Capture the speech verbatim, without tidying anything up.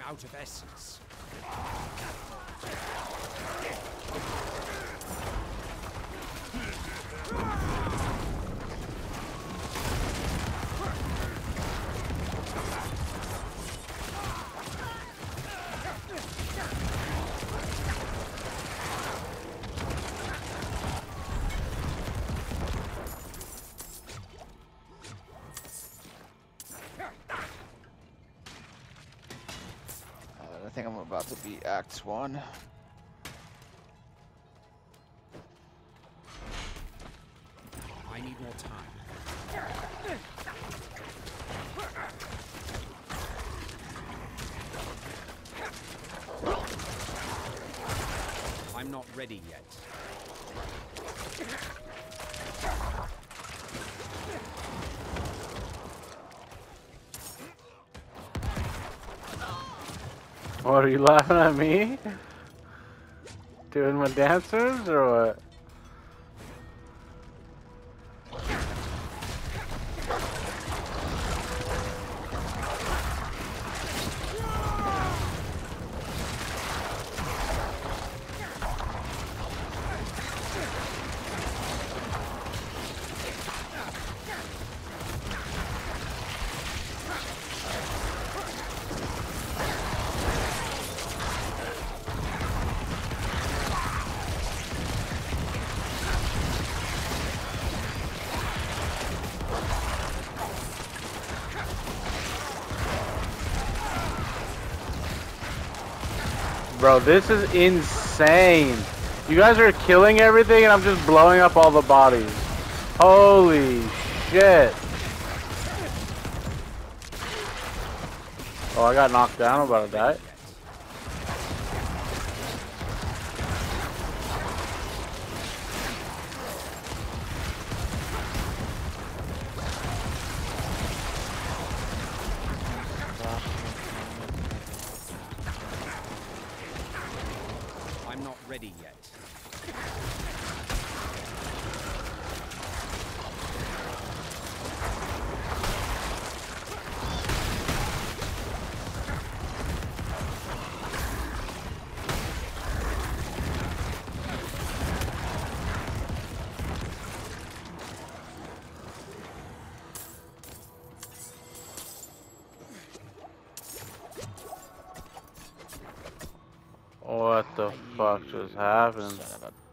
out of essence. I think I'm about to be Act One. I need more time. I'm not ready yet. What, are you laughing at me? Doing my dancers or what? Bro, this is insane. You guys are killing everything and I'm just blowing up all the bodies. Holy shit. Oh, I got knocked down. I'm about to die. I'm not ready yet. What the fuck just happened? Son of a